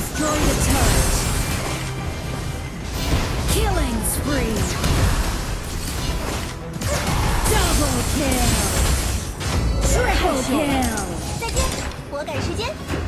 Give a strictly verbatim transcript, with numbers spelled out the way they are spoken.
destroyed a turret. Killing spree. Double kill. Triple kill. 再见，我赶时间。